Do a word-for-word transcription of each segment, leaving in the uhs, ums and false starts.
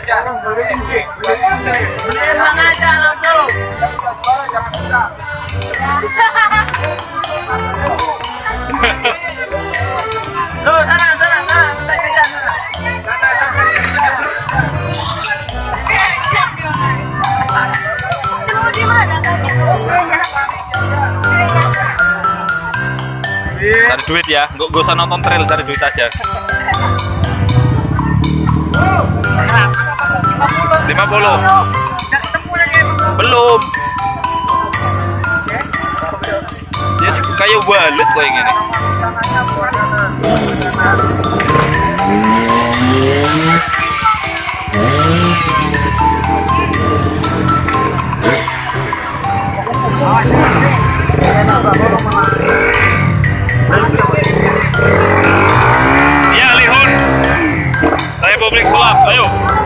Mana aja langsung. Tuh, sana, sana, sana. Kita kejar sana. Lu di mana tadi? Cari duit ya, nggak nggak usah nonton trail, cari duit aja. lima puluh. Belum. Ya kayak wallet kok yang ini. Ya Lihun, Republik Sulap, ayo.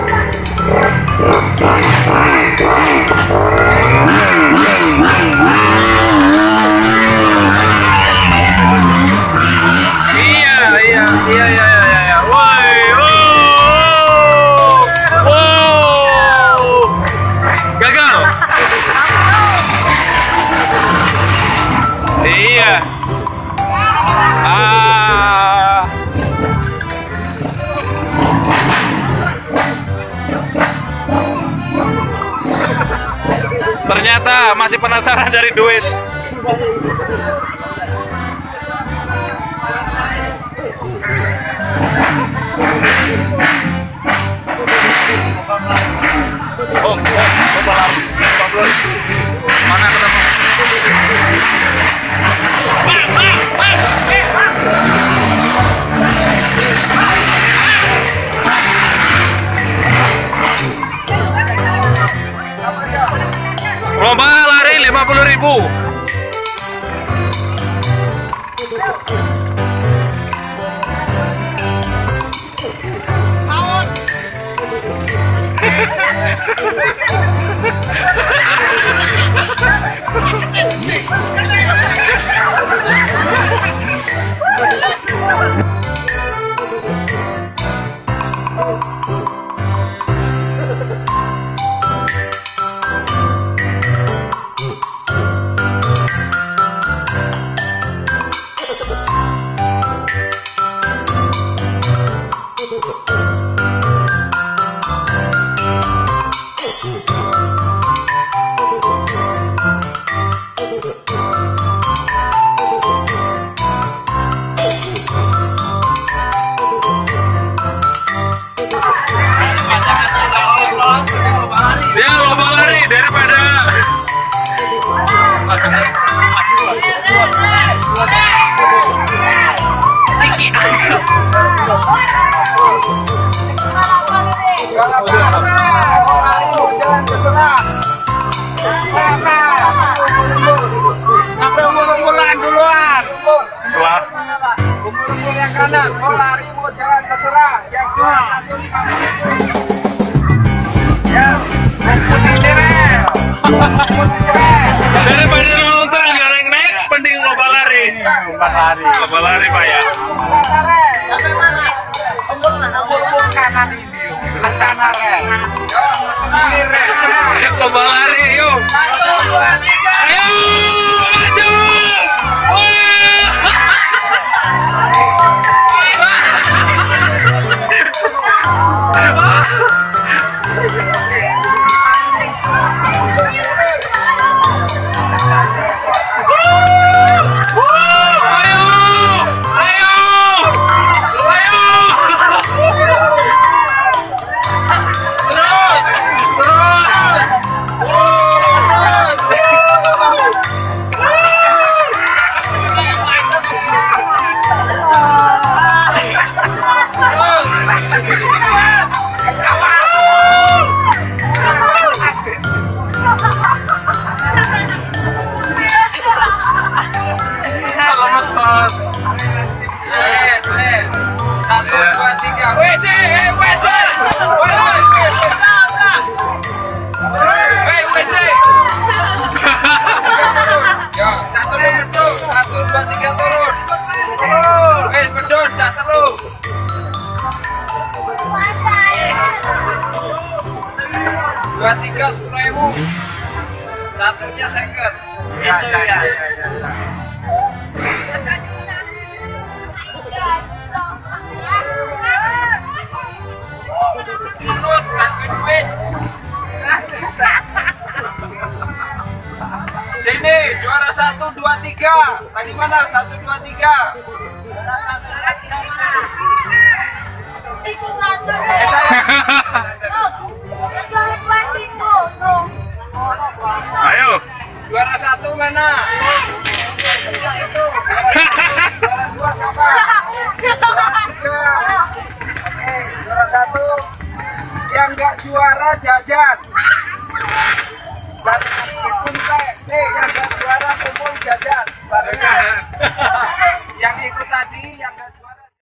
Iya, iya, iya, iya, iya. Woi, wow, wow, gagal. Iya. Ah. Ternyata masih penasaran dari duit. Oh, oh, oh, mana ketemu? Lomba lari lima puluh ribu. Ya lomba lari daripada tinggi. Jalan ke sana. Sampai umur-umuran duluan. Setelah umur-umur yang kanan, mau lari mau jalan ke sana. Yang dua satu lima puluh. Ya, mungkin direl. Daripada nonton nggak naik, penting lomba lari. Lomba lari, lomba lari pak ya. Sampai mana? Umur-umur kanan ini, belah sana rel. Lomba lari, yuk. Satu, dua, tiga. Ayo, maju. dua tiga sepuluh ribu. Satunya second. Ya, ya, ya, ya, ya. Menurut kasih duit. Sini juara satu dua tiga. Tadi mana satu dua tiga?